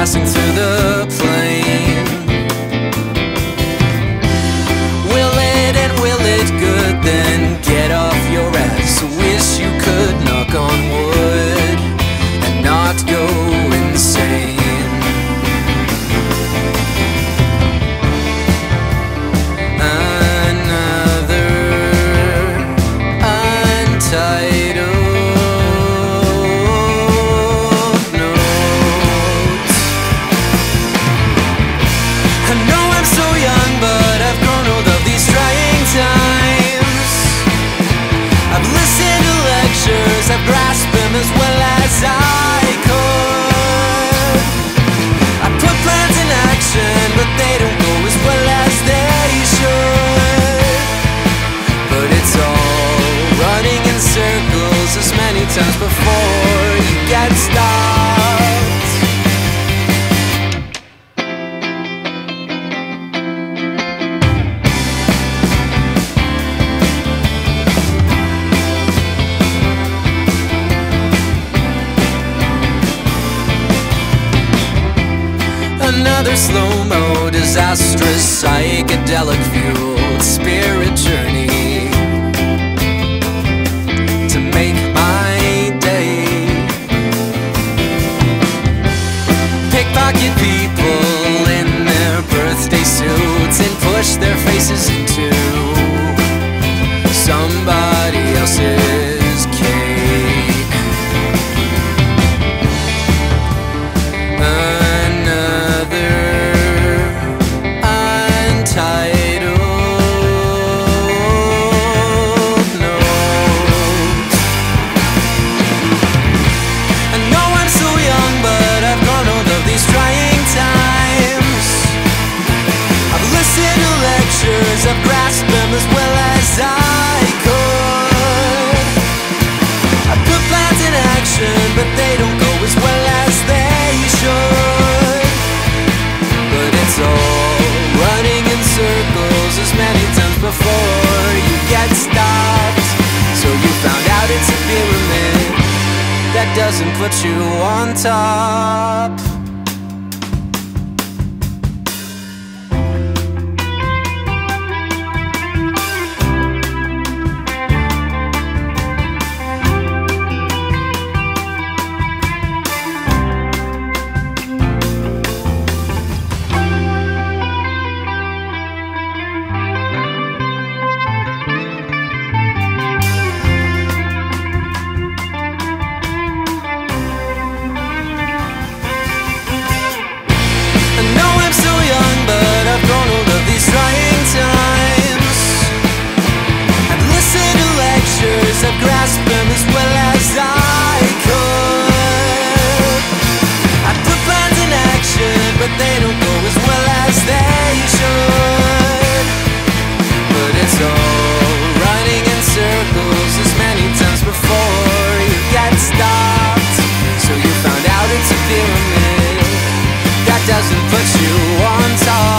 passing through the plain. Will it good, then get off your ass. Wish you could knock on wood and not go insane. Another untitled note. I know I'm so young, but I've grown old of these trying times. I've listened to lectures, I've grasped them as well as I could. I put plans in action, but they don't go as well as they should. But it's all running in circles as many times before you get stopped. Another slow-mo, disastrous, psychedelic fueled spirit journey to make my day. Pickpocket people in their birthday suits and push their faces into somebody else's cake. I've grasped them as well as I could. I put plans in action, but they don't go as well as they should. But it's all running in circles as many times before you get stopped. So you found out it's a pyramid that doesn't put you on top. I've grasped them as well as I could. I put plans in action, but they don't go as well as they should. But it's all running in circles as many times before you get stopped. So you found out it's a pyramid that doesn't put you on top.